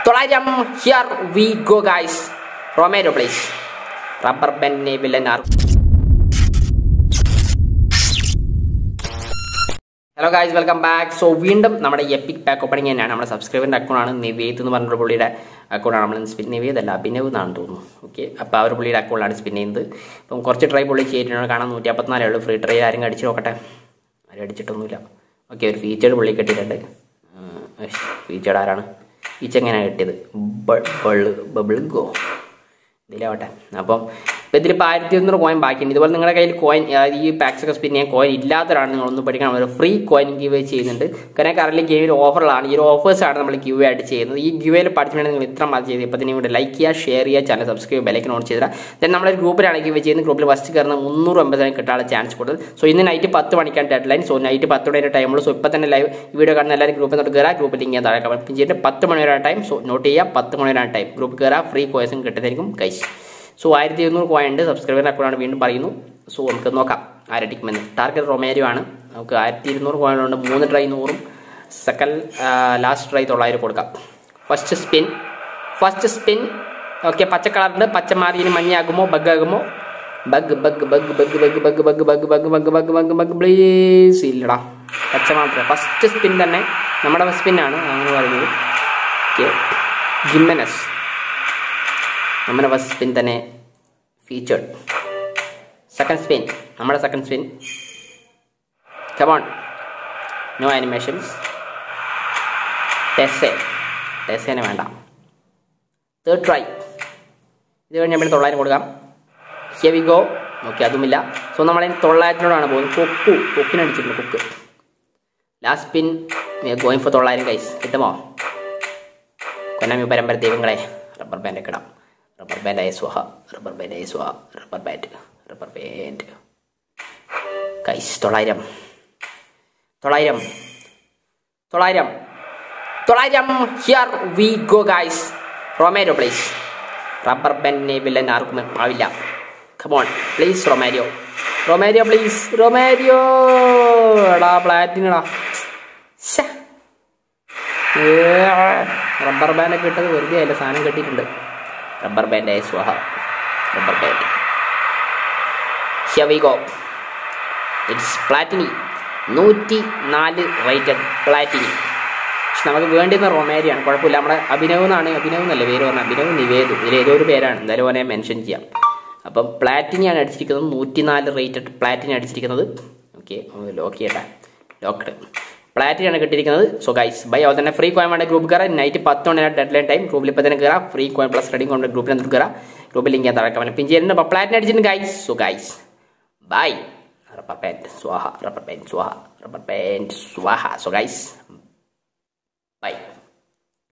Tolairam, here we go guys. Romero please. Rubber band villain arc. Hello guys, welcome back. So വീണ്ടും നമ്മുടെ EPIC pack opening തന്നെയാണ്. നമ്മുടെ സബ്സ്ക്രൈബറിൻ്റെ അക്കൗണ്ടാണ് നിവേദ് എന്ന് പറഞ്ഞ പുള്ളിയുടെ അക്കൗണ്ടാണ് നമ്മൾ സ്പിൻ നിവേദ് അല്ല അഭിനവ് എന്നാണ് തോന്നുന്നു. ഓക്കെ, അപ്പോൾ ആ ഒരു പുള്ളിയുടെ അക്കൗണ്ടാണ് സ്പിൻ ചെയ്യുന്നത്. അപ്പം കുറച്ച് ട്രൈ പുള്ളി ചെയ്തിട്ടുണ്ട്. കാണാൻ 154 ഉള്ളൂ. ഫ്രീ ട്രൈ ആരും അടിച്ച് നോക്കട്ടെ. ആരും അടിച്ചിട്ടൊന്നുമില്ല. ഓക്കെ, ഒരു ഫീച്ചേർഡ് പുള്ളി കിട്ടിയിട്ടുണ്ട്. ഫീച്ചേർഡ് ആരാണ്? ഫീച്ചർ എങ്ങനെയാണ് കിട്ടിയത്? ബബിൾ ഗോ ഇതിലാവട്ടെ. അപ്പം ഇപ്പോൾ ഇതിലിപ്പോൾ 1100 കോയിൻ ബാക്കിയുണ്ട്. ഇതുപോലെ നിങ്ങളുടെ കയ്യിൽ കോയിൻ ഈ പാക്സ് ഒക്കെ സ്പിൻ ചെയ്യാൻ കോയിൻ ഇല്ലാത്തവരാണ് നിങ്ങളൊന്നും പഠിക്കണം. ഒരു ഫ്രീ കോയിൻ ഗിവ് ചെയ്യുന്നുണ്ട്. കാരണം കറന്റ് ഗെയിമിൽ ഓഫറിലാണ്. ഈ ഒരു ഓഫേഴ്സാണ് നമ്മൾ ഗിവ് ആയിട്ട് ചെയ്യുന്നത്. ഈ ഗിവേയിൽ പഠിച്ചിട്ടുണ്ടെങ്കിൽ നിങ്ങൾ ഇത്ര മതി ചെയ്ത് ഇപ്പോൾ തന്നെ ഇവിടെ ലൈക്ക് ചെയ്യുക, ഷെയർ ചെയ്യുക, ചാനൽ സബ്സ്ക്രൈബ് ബെലൈക്കൻ ഓൺ ചെയ്താൽ ദെൻ നമ്മളൊരു ഗ്രൂപ്പിലാണ് ഗിവ് ചെയ്യുന്നത്. ഗ്രൂപ്പിൽ ഫസ്റ്റ് കയറുന്ന 350 കിട്ടാനുള്ള ചാൻസ് കൂടുതൽ. സോ ഇന്ന് നൈറ്റ് 10 മണിക്കാണ് ഡെഡ് ലൈൻ. സോ നൈറ്റ് 10 മണി വരെ ടൈമുള്ളൂ. സോ ഇപ്പോൾ തന്നെ ലൈവ് വീഡിയോ കാണുന്ന എല്ലാവരും ഗ്രൂപ്പിൽ നിന്ന് കയറുക. ഗ്രൂപ്പിൽ ലിങ്ക് താഴെ കമന്റ് ചെയ്തിട്ട് 10 മണി വരെയാണ് ടൈം. സോ നോട്ട് ചെയ്യുക, 10 മണി വരെയാണ് ടൈം. ഗ്രൂപ്പിൽ കയറുക, ഫ്രീ കോയിൻസും കിട്ടുന്നതായിരിക്കും ഗൈസ്. സോ 1200 കോയിൻ ഉണ്ട്. സബ്സ്ക്രൈബറിൻ്റെ അക്കൗണ്ടാണ് വീണ്ടും പറയുന്നു. സോ നമുക്ക് നോക്കാം ആരടിക്കുമെന്ന്. ടാർഗറ്റ് റൊമേരിയോ ആണ്. നമുക്ക് 1200 കോയിനുണ്ട്. 3 ട്രൈ 100, സെക്കൻഡ് ലാസ്റ്റ് ട്രൈ 900 കൊടുക്കാം. First spin. ഓക്കെ, പച്ച കളറുണ്ട്. പച്ച മാറി ഇനി മഞ്ഞയാകുമോ? ബഗ് ആകുമോ? Bug please. ഇല്ലടാ, പച്ച മാത്രമേ. ഫസ്റ്റ് സ്പിൻ തന്നെ നമ്മുടെ സ്പിന്നാണ് അങ്ങനെ പറയുന്നത്. ഓക്കെ, ജിമ്മനസ് നമ്മുടെ ഫസ്റ്റ് സ്പിൻ തന്നെ ഫീച്ചേർഡ്. സെക്കൻഡ് സ്പിൻ നമ്മുടെ second spin. Come on, no animations. ടെസ്സേനെ വേണ്ട. Third try. ഇത് കഴിഞ്ഞാൽ പിന്നെ 900 കൊടുക്കാം. Here we go. ഓക്കെ, അതുമില്ല. സോ നമ്മൾ 900 പോകുന്നത്. കൊക്കിനടിച്ചിട്ടുണ്ട്. കൊക്ക് last spin. Going for 900 guys. കിട്ടുമോ? കൊനാമി പരമ്പര ദൈവങ്ങളെ. റബ്ബർ ബാൻഡ് ഒക്കെ ഇടാം. Rubber band guys. 900 here we go guys. Romero please. Rubber band villain ആർക്കും ആവില്ല. Come on please Romario please. Romario എടാ, പ്ലാറ്റിനടാ. റബ്ബർ ബാൻഡൊക്കെ ഇട്ടത് വെറുതെ അല്ല, സാധനം കെട്ടിയിട്ടുണ്ട്. റബ്ബർ ബാൻഡ് സ്വാഹ. Rubber band. Here we go. It's Platini. 104 rated Platini. പക്ഷെ നമുക്ക് വേണ്ടിയിരുന്ന റൊമേരിയാണ്. കുഴപ്പമില്ല. നമ്മുടെ അഭിനവ് എന്നല്ല പേര് പറഞ്ഞാൽ. അഭിനവ് നിവേദ് ഇതിലേതോ ഒരു പേരാണ്. എന്തായാലും ഓനെ മെൻഷൻ ചെയ്യാം. അപ്പം പ്ലാറ്റിനിയാണ് അടിച്ചിരിക്കുന്നത്. 104 റേറ്റഡ് പ്ലാറ്റിനി അടിച്ചിരിക്കുന്നത്. ഓക്കെ, ലോക്ക് ചെയ്യട്ടെ. ലോക്ക്ഡ് പ്ലാറ്റിനാണ് കിട്ടിയിരിക്കുന്നത്. So guys bye. അതുപോലെ തന്നെ ഫ്രീ കോയിൻ വേണ്ട ഗ്രൂപ്പ് കയറാം. നൈറ്റ് 10 മണിയാണ് ഡെഡ് ലൈൻ ടൈം. ഗ്രൂപ്പിൽ ഇപ്പോൾ തന്നെ കയറാം. ഫ്രീ കോയിൻ പ്ലസ് റെഡിങ് കൊണ്ട് ഗ്രൂപ്പിൽ നിന്ന് കയറാം. ഗ്രൂപ്പിൽ ലിങ്ക് ഞാൻ താഴെ പിൻ ചെയ്യുന്നുണ്ട്. അപ്പോൾ പ്ലാറ്റിന് അടിച്ചിട്ടുണ്ട് guys. So guys bye. Rubber band സ്വാഹ. So guys